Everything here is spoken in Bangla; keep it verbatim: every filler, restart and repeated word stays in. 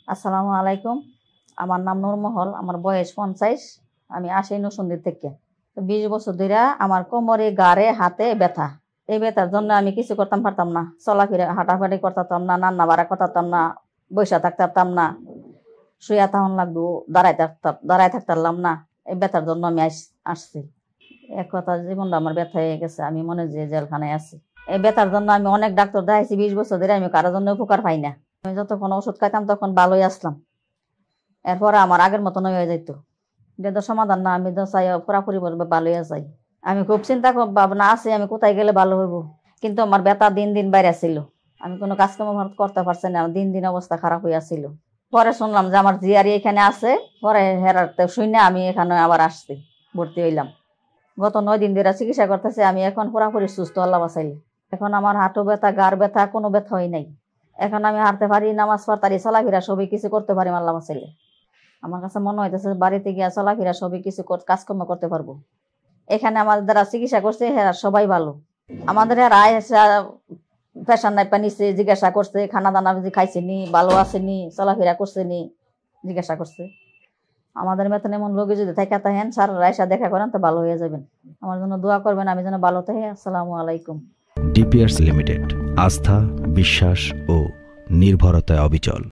আসসালামু আলাইকুম। আমার নাম নূরমহল, আমার বয়স পঞ্চাশ। আমি আসি নরসিংদী থেকে। তো বিশ বছর ধরে আমার কোমরে, গাড়ে, হাতে ব্যথা। এই ব্যথার জন্য আমি কিছু করতাম পারতাম না, চলাফেরা হাঁটাফাটি করতাম না, রান্না বাড়া করতাম না, বসে থাকতাম না, শুয়ে তখন লাগতো, দাঁড়ায় থাকতাম দাঁড়ায় থাকতাম না। এই ব্যথার জন্য আমি আসছি। এক কথা, জীবনটা আমার ব্যথা হয়ে গেছে, আমি মনে যে জেলখানায় আছি। এই ব্যথার জন্য আমি অনেক ডাক্তার দেখাইছি, বিশ বছর ধরে আমি কারোর জন্য উপকার পাই না। আমি যতক্ষণ ওষুধ খাইতাম তখন ভালোই আসলাম, এরপরে আমার আগের মতন হয়ে যেত। এটা তো সমাধান না, আমি তো চাই পুরাপুরি ভালোই চাই। আমি খুব চিন্তা ভাবনা আছি আমি কোথায় গেলে ভালো হইব, কিন্তু আমার ব্যথা দিন দিন বাইরে ছিল। আমি কোনো কাজকর্ম করতে পারছি না, দিন দিন অবস্থা খারাপ হইয়াছিল। পরে শুনলাম যে আমার জিয়ারি এখানে আছে, পরে হেরাতে শুনে আমি এখানে আবার আসছি, ভর্তি হইলাম। গত নয় দিন ধরে চিকিৎসা করতেছে, আমি এখন পুরাপুরি সুস্থ, আল্লাহ বাঁচাইলে। এখন আমার হাঁটু ব্যথা, গাড় ব্যথা, কোনো ব্যথা হয় নাই। এখন আমি হাঁটতে পারি, নামাজ পড়তে, চলাফেরা সবই কিছু করতে পারি, আল্লাহ বাঁচাইলে। আমার কাছে মনে হইতেছে বাড়িতে গিয়া চলাফেরা সবই কিছু কাজকর্ম করতে পারবো। এখানে আমাদের দ্বারা চিকিৎসা করছে, হ্যাঁ সবাই ভালো। আমাদের পেশার নাই পানিছে, জিজ্ঞাসা করছে খানা দানা খাইছে নি, ভালো আছে নি, চলাফেরা করছে নি, জিজ্ঞাসা করছে। আমাদের মতন এমন রোগী যদি থাকে তাহেন স্যার রাইসা দেখা করেন তো ভালো হয়ে যাবেন। আমার জন্য দোয়া করবেন, আমি যেন ভালো থাকি। আসসালামু আলাইকুম। ডিপিআরস লিমিটেড, আস্থা, বিশ্বাস ও নির্ভরতায় অবিচল।